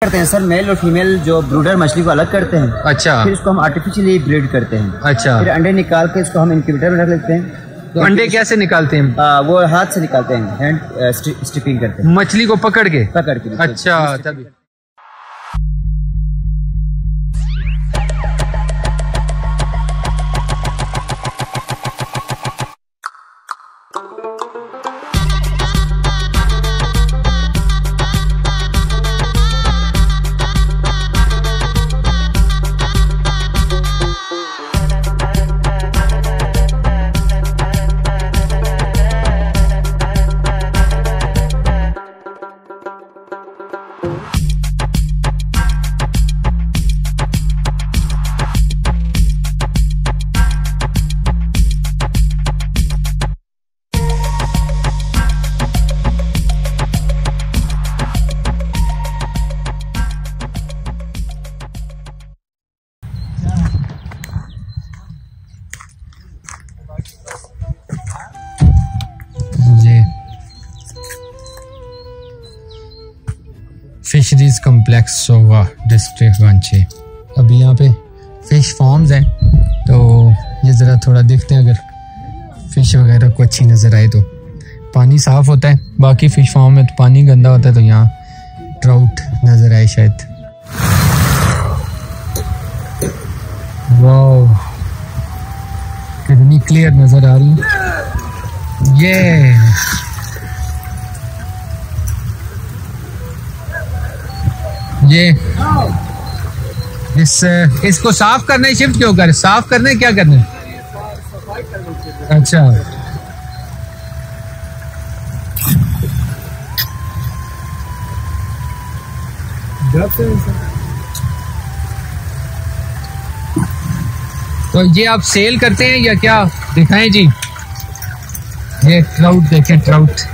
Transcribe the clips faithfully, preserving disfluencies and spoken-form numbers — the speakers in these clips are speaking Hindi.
करते हैं सर, मेल और फीमेल जो ब्रूडर मछली को अलग करते हैं। अच्छा। फिर इसको हम आर्टिफिशियली ब्रीड करते हैं। अच्छा। फिर अंडे निकाल के इसको हम इंक्यूबेटर में रख लेते हैं। तो अंडे कैसे निकालते हैं? आ, वो हाथ से निकालते हैं, हैंड स्टिपिंग करते हैं, मछली को पकड़ के पकड़ के। अच्छा, तभी। फिशरीज कम्प्लेक्स सोगा डिस्ट्रिक्ट वांचे। अभी यहाँ पे फ़िश फार्म्स हैं, तो ये ज़रा थोड़ा देखते हैं, अगर फ़िश वगैरह को अच्छी नज़र आए तो। पानी साफ़ होता है, बाकी फ़िश फार्म में तो पानी गंदा होता है, तो यहाँ ट्राउट नज़र आए शायद। वाह, कितनी क्लियर नज़र आ रही है ये। ये इस इसको साफ करने शिफ्ट क्यों कर, साफ करने क्या करने? अच्छा, तो ये आप सेल करते हैं या क्या? दिखाएं जी, ये ट्राउट देखें, ट्राउट।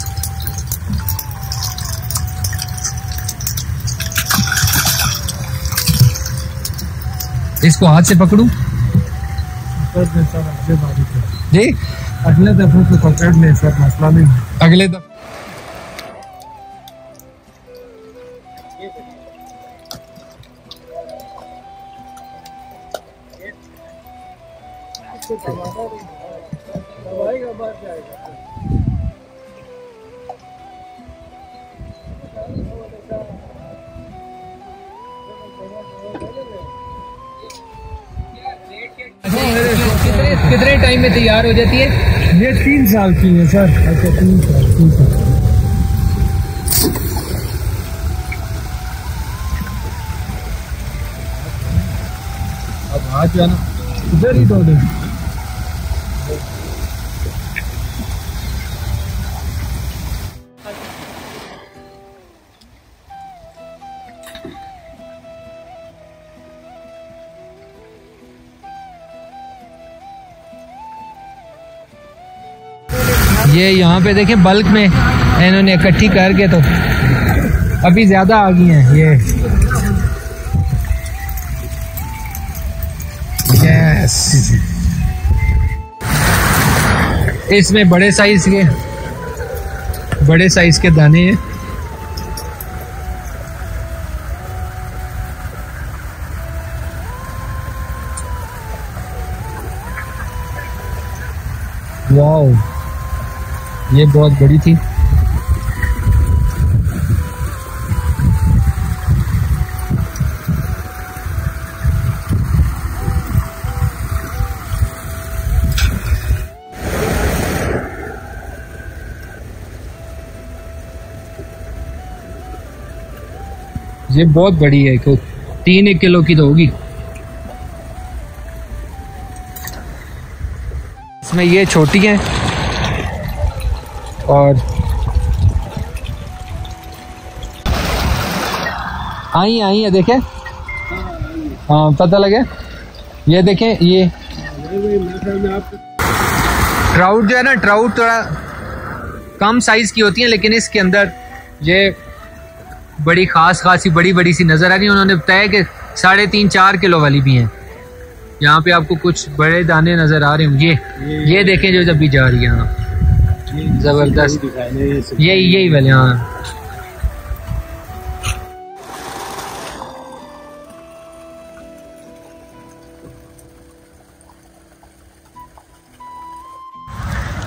इसको हाथ से पकड़ूं? जी, अगले दफे तो पकड़ ले सर, मसला नहीं। अगले दफे कितने टाइम में तैयार हो जाती है? ये तीन साल की है सर। अच्छा, तीन साल तीन साल अब हाथ जाना इधर ही दो दे। ये यहाँ पे देखें, बल्क में इन्होंने इकट्ठी करके, तो अभी ज्यादा आ गई हैं ये। यस, इसमें बड़े साइज के बड़े साइज के दाने हैं। वाओ, ये बहुत बड़ी थी। ये बहुत बड़ी है, को तीन एक किलो की तो होगी। इसमें ये छोटी है और आई आई है, देखें। हाँ, पता लगे। ये देखें, ये ट्राउट जो है ना, ट्राउट थोड़ा कम साइज की होती है, लेकिन इसके अंदर ये बड़ी खास खासी बड़ी बड़ी सी नजर आ रही है। उन्होंने बताया कि साढ़े तीन चार किलो वाली भी हैं। यहाँ पे आपको कुछ बड़े दाने नजर आ रहे होंगे। ये ये देखें जो जब भी जा रही है, हाँ, जबरदस्त। यही यही वाले, हाँ।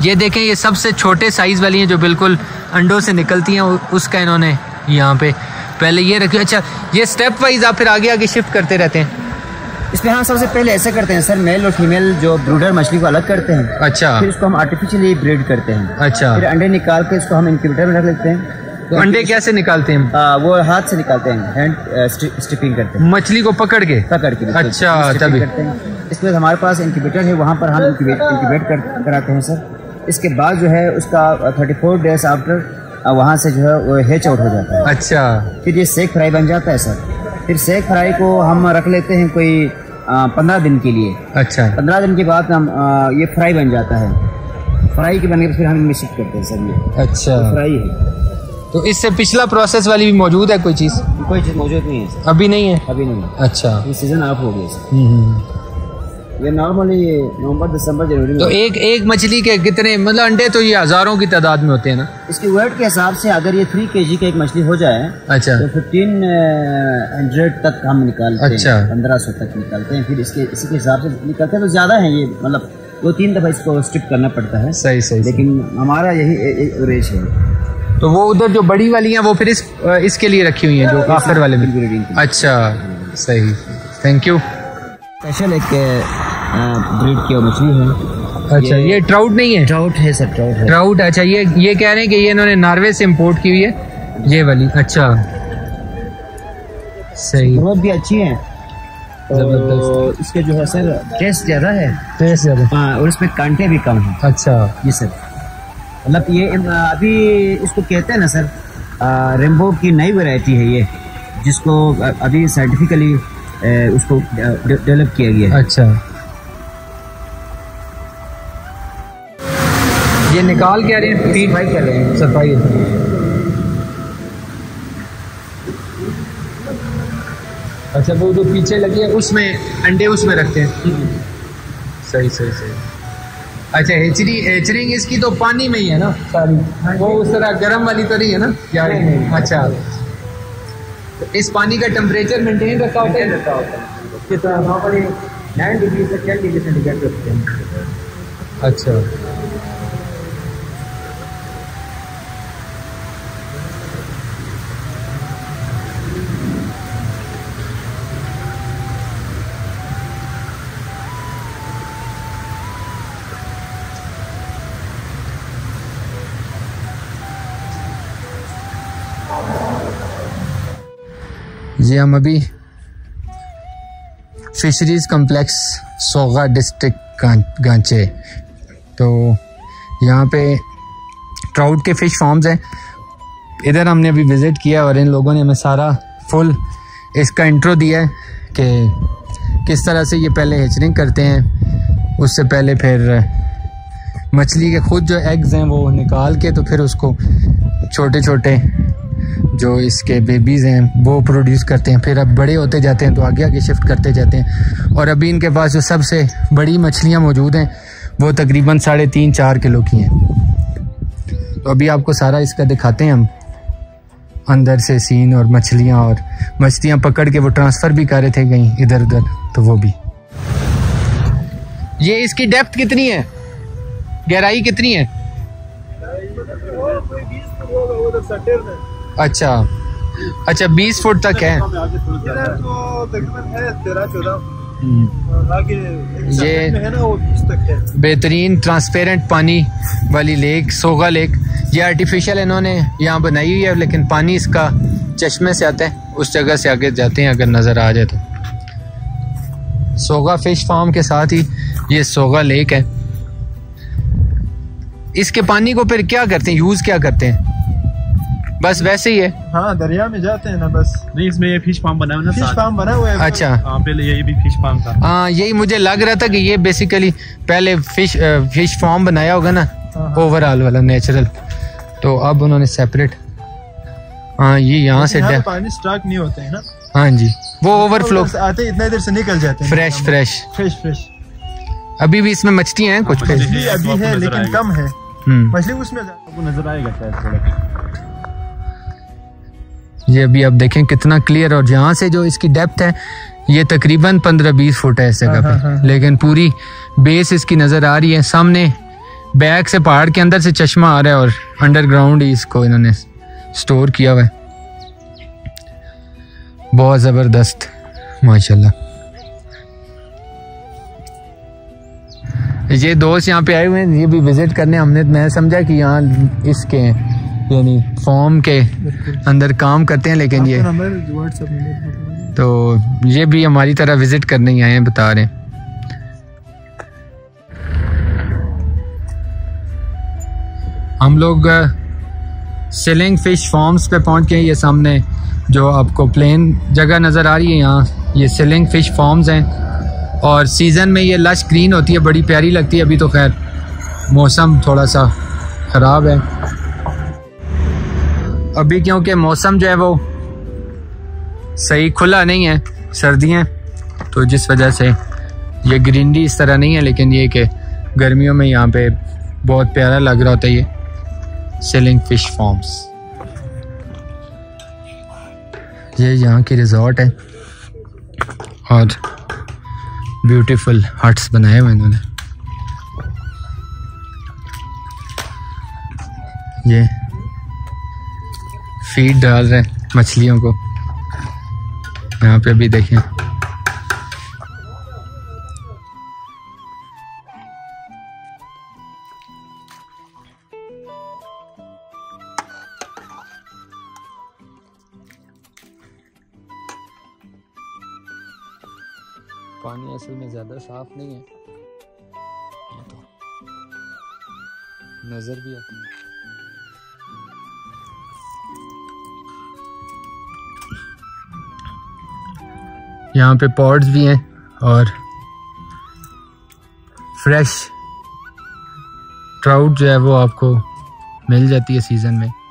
ये देखें, ये सबसे छोटे साइज वाली हैं जो बिल्कुल अंडों से निकलती हैं, उसका इन्होंने यहाँ पे पहले ये रखी। अच्छा, ये स्टेप वाइज आप फिर आगे आगे शिफ्ट करते रहते हैं इसमें? हाँ, सबसे पहले ऐसे करते हैं सर, मेल और फीमेल जो ब्रूडर मछली को अलग करते हैं। अच्छा। फिर इसको हम आर्टिफिशियली ब्रीड करते हैं। अच्छा। फिर अंडे निकाल के इसको हम इंक्यूबेटर में रख लेते हैं। तो अंडे कैसे निकालते हैं? आ, वो हाथ से निकालते हैं, हैंड स्टिपिंग करते हैं, मछली को पकड़ के पकड़ के। अच्छा, तभी करते हैं। इसमें हमारे पास इंक्यूबेटर है, वहाँ पर हम इंक्यूबेट इंक्यूबेट कर, कराते हैं सर। इसके बाद जो है उसका थर्टी फोर डेज आफ्टर वहाँ से जो है वो हैच आउट हो जाता है। अच्छा। फिर ये सेक फ्राई बन जाता है सर। फिर सेक फ्राई को हम रख लेते हैं कोई पंद्रह दिन के लिए। अच्छा। पंद्रह दिन के बाद हम आ, ये फ्राई बन जाता है। फ्राई के बनने पर फिर हम शिफ्ट करते हैं सर ये। अच्छा। तो फ्राई है। तो इससे पिछला प्रोसेस वाली भी मौजूद है कोई चीज़? कोई चीज़ मौजूद नहीं है सर। अभी नहीं है? अभी नहीं है। अच्छा। ये सीजन ऑफ हो गया सर। हम्म। ये नॉर्मली नवंबर दिसंबर जनवरी में। तो एक एक मछली के कितने मतलब अंडे तो ये हजारों की तादाद में होते हैं ना? इसकी वेट के हिसाब से अगर ये थ्री के जी का एक मछली हो जाए, अच्छा, तो फिफ्टीन हंड्रेड तक हम निकालते हैं। अच्छा। पंद्रह सौ तक निकालते हैं। फिर इसके इसी के हिसाब से निकालते हैं तो ज़्यादा है ये, मतलब दो तीन दफ़ा इसको स्ट्रिप करना पड़ता है। सही सही। लेकिन हमारा यही एवरेज है। तो वो उधर जो बड़ी वाली हैं वो फिर इस इसके लिए रखी हुई हैं जो आखिर वाले में? अच्छा, सही, थैंक यू। स्पेशल एक ब्रीड की मछली है। अच्छा, ये, ये ट्राउट नहीं है? ट्राउट है सर, ट्राउट है। ट्राउट, अच्छा। ये ये कह रहे हैं कि ये इन्होंने नॉर्वे से इंपोर्ट की हुई है ये वाली। अच्छा, सही। बहुत भी अच्छी है। तो इसके जो है सर टेस्ट ज़्यादा है। टेस्ट ज़्यादा, हाँ, और इसमें कांटे भी कम हैं। अच्छा। ये सर मतलब ये अभी इसको कहते हैं ना सर, रेम्बो की नई वैरायटी है ये, जिसको अभी साइंटिफिकली उसको डेवलप किया गया है। अच्छा। ये निकाल क्या रहे हैं? सफाई कर रहे हैं। सफाई। अच्छा, वो जो पीछे लगी है उसमें अंडे उसमें रखते हैं। सही सही सही। अच्छा, हेचरी हेचरिंग इसकी तो पानी में ही है ना सारी? वो उस तरह गर्म वाली तो नहीं है ना यार? अच्छा, तो इस पानी का टेम्परेचर मेंटेन रखा होता है? रखा होता है कितना? नॉर्मली नाइन डिग्री से टेन डिग्री सेंटीग्रेड रखते हैं। अच्छा। ये हम अभी fisheries complex Soga district Ghanche, तो यहाँ पे ट्राउट के फ़िश फार्म्स हैं। इधर हमने अभी विज़िट किया और इन लोगों ने हमें सारा फुल इसका इंट्रो दिया है कि किस तरह से ये पहले हेचरिंग करते हैं, उससे पहले फिर मछली के खुद जो एग्स हैं वो निकाल के तो फिर उसको छोटे छोटे जो इसके बेबीज़ हैं वो प्रोड्यूस करते हैं। फिर अब बड़े होते जाते हैं तो आगे आगे शिफ्ट करते जाते हैं। और अभी इनके पास जो सबसे बड़ी मछलियाँ मौजूद हैं वो तकरीबन साढ़े तीन चार किलो की हैं। तो अभी आपको सारा इसका दिखाते हैं हम, अंदर से सीन और मछलियाँ, और मछलियाँ पकड़ के वो ट्रांसफ़र भी कर रहे थे कहीं इधर उधर, तो वो भी। ये इसकी डेप्थ कितनी है, गहराई कितनी है? अच्छा अच्छा, बीस फुट तक है। ये बेहतरीन ट्रांसपेरेंट पानी वाली लेक, सोगा लेक, ये आर्टिफिशियल इन्होंने यहाँ बनाई हुई है, लेकिन पानी इसका चश्मे से आता है, उस जगह से आगे जाते हैं अगर नज़र आ जाए तो। सोगा फिश फार्म के साथ ही ये सोगा लेक है। इसके पानी को फिर क्या करते हैं, यूज़ क्या करते हैं? बस वैसे ही है? हाँ, दरिया में जाते हैं ना बस। नहीं, इसमें ये फिश फार्म बना हुआ है ना, फिश फार्म बना हुआ है। अच्छा, हाँ, पहले ये भी फिश फार्म था। हाँ, यही मुझे लग रहा था कि ये बेसिकली पहले फिश फिश फार्म बनाया होगा ना, ओवरऑल वाला नेचुरल, तो अब उन्होंने सेपरेट। हाँ, ये यहाँ से पानी स्टॉक नहीं होते हैं ना। हाँ जी, वो ओवरफ्लो आते इतना इधर से निकल जाते हैं, फ्रेश फ्रेश फ्रेश फ्रेश। अभी भी इसमें मछलियाँ हैं कुछ? मछली अभी है लेकिन कम है मछली, उसमें आपको नजर आएगा शायद थोड़ा। ये अभी आप देखें कितना क्लियर, और यहाँ से जो इसकी डेप्थ है ये तकरीबन पंद्रह बीस फुट है इस जगह पे, लेकिन पूरी बेस इसकी नज़र आ रही है। सामने बैक से पहाड़ के अंदर से चश्मा आ रहा है और अंडरग्राउंड ही इसको इन्होंने स्टोर किया हुआ है। बहुत ज़बरदस्त माशाल्लाह। ये दोस्त यहाँ पे आए हुए हैं, ये भी विजिट करने। हमने मैं समझा कि यहाँ इसके यानी फॉर्म के अंदर काम करते हैं, लेकिन ये तो ये भी हमारी तरह विजिट करने ही आए हैं, बता रहे हैं। हम लोग सिलिंग फिश फार्म्स पे पहुंच गए। ये सामने जो आपको प्लेन जगह नज़र आ रही है, यहाँ ये सिलिंग फिश फार्म्स हैं और सीज़न में ये लश ग्रीन होती है, बड़ी प्यारी लगती है। अभी तो खैर मौसम थोड़ा सा ख़राब है अभी, क्योंकि मौसम जो है वो सही खुला नहीं है, सर्दियाँ, तो जिस वजह से ये ग्रीनरी इस तरह नहीं है। लेकिन ये कि गर्मियों में यहाँ पे बहुत प्यारा लग रहा होता है ये सिलिंग फिश फार्म्स। ये यहाँ की रिजॉर्ट है और ब्यूटीफुल हट्स बनाए हुए इन्होंने। ये फीड डाल रहे हैं मछलियों को, यहाँ पे भी देखें। पानी असल में ज़्यादा साफ नहीं है, तो नज़र भी आती है। यहाँ पे पॉड्स भी हैं और फ्रेश ट्राउट जो है वो आपको मिल जाती है सीज़न में।